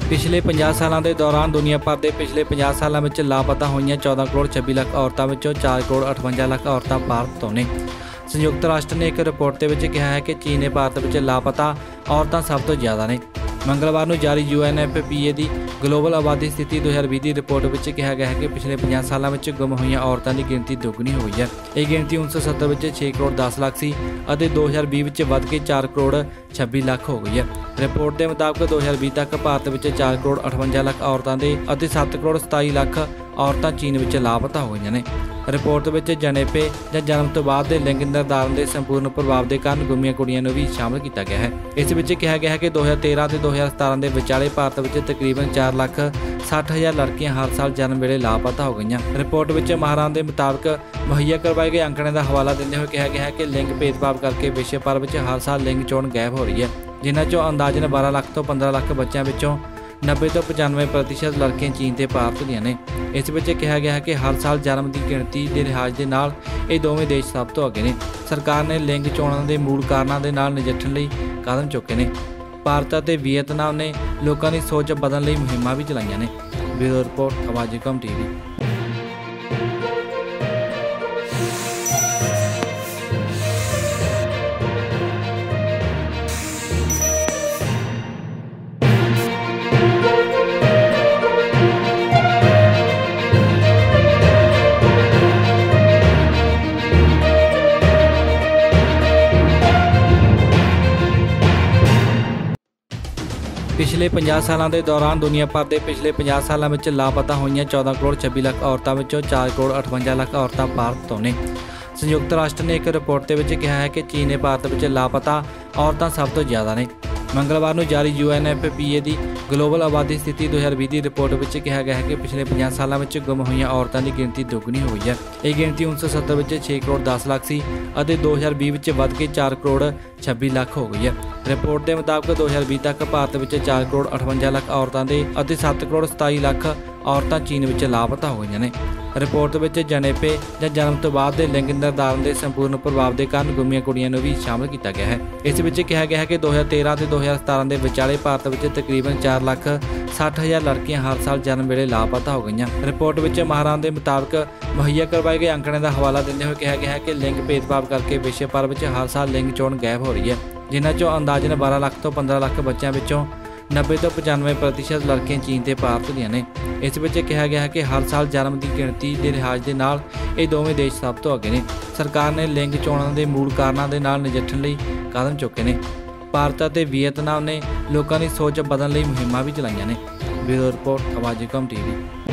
पिछले 50 सालों के दौरान दुनिया भर के पिछले 50 सालों में लापता हुई 14 करोड़ 26 लाख औरतों में 4 करोड़ 58 लाख औरतां भारत तो ने। संयुक्त राष्ट्र ने एक रिपोर्ट के कहा है कि चीन ने भारत में लापता औरतां सब तो ज़्यादा ने। मंगलवार को जारी UNFPA की ग्लोबल आबादी स्थिति 2020 की रिपोर्ट में कहा गया है कि पिछले 50 सालों में गुम हुई औरतों की गिनती दुगनी हुई है। यह गिनती 1970 में 6 करोड़ 10 लाख सी 2020 में बढ़ के 4 करोड़ 26 लाख हो गई है। रिपोर्ट के मुताबिक 2020 तक भारत में 4 करोड़ 58 लाख औरतों के 7 करोड़ 27 लाख औरतां चीन में लापता हो गई ने। रिपोर्ट में जनेपे या जन्म तो बाद के लिंग निर्धारण के संपूर्ण प्रभाव के कारण गुमिया कुड़ियां भी शामिल किया गया है। इस कहा गया है कि 2013 से 2017 के विचाले भारत में तकरीबन 4,60,000 लड़कियां हर साल जन्म वेले लापता हो गई। रिपोर्ट में माहरान के मुताबिक मुहैया करवाए गए अंकड़े का हवाला देते हुए कहा गया है कि लिंग भेदभाव करके विश्व भर में हर साल लिंग चोण गायब हो रही है, जिन्होंने चो अंदाजन 12 लाख तो 15 लाख बच्चों 90 तो 95% लड़कियां चीन ते भारत दी ने। इस कहा गया है कि हर साल जन्म की गिनती के लिहाज के नाल ये दोवें देश सब तो अगे ने। सरकार ने लिंग चोणों के मूल कारणों के नाल नजिठण लई कदम चुके ने। भारत और वियतनाम ने लोगों की सोच बदलने लई मुहिमां भी चलाईयां ने। ब्यूरो रिपोर्ट आवाज़ कम TV। पिछले 50 सालों के दौरान दुनिया भर के पिछले 50 सालों में लापता हुई 14 करोड़ 26 लाख औरतों में 4 करोड़ 58 लाख औरतां भारत तो ने। संयुक्त राष्ट्र ने एक रिपोर्ट के कहा है कि चीन ने भारत में लापता औरतां सब तो ज़्यादा ने। मंगलवार को जारी UNFPA की ग्लोबल आबादी स्थिति 2020 की रिपोर्ट में कहा गया है कि पिछले 50 सालों में गुम हुई औरतों की गिनती दुगनी हुई है। यह गिनती 1970 में 6 करोड़ 10 लाख सी 2020 में बढ़ के 4 करोड़ 26 लाख हो गई है। रिपोर्ट के मुताबिक 2020 तक भारत में 4 करोड़ 58 लाख औरतों के 7 करोड़ 27 लाख औरतां चीन में लापता हो गई ने। रिपोर्ट में जनेपे या जन्म तो बाद के लिंग निर्धारण के संपूर्ण प्रभाव के कारण गुमिया कुड़ियां भी शामिल किया गया है। इस कहा गया है कि 2013 से 2017 के विचाले भारत में तकरीबन 4,60,000 लड़कियां हर साल जन्म वेले लापता हो गई। रिपोर्ट में माहरान के मुताबिक मुहैया करवाए गए अंकड़े का हवाला देते हुए कहा गया है कि लिंग भेदभाव करके विश्व भर में हर साल लिंग चोण गायब हो रही है, जिन्होंने चो अंदाजन 12 लाख तो 15 लाख बच्चों 90 तो 95% लड़कियां चीन ते भारत दी ने। इस कहा गया है कि हर साल जन्म की गिनती के लिहाज के नाल ये दोवें देश सब तो अगे ने। सरकार ने लिंग चोणों के मूल कारणों के नाल नजिठण लई कदम चुके ने। भारत और वियतनाम ने लोगों की सोच बदलने लई मुहिमां भी चलाईयां ने। ब्यूरो रिपोर्ट आवाज़ कम TV।